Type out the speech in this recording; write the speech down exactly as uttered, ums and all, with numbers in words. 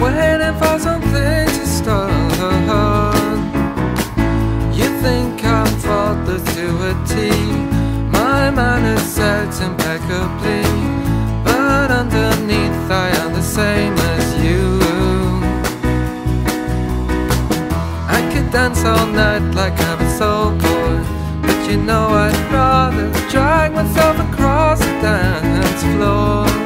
waiting for something to start. You think I'm faultless to a T. My mind is set impeccably, but underneath I am the same as you. I could dance all night like I'm a soul boy, but you know I'd rather drag myself across the dance floor.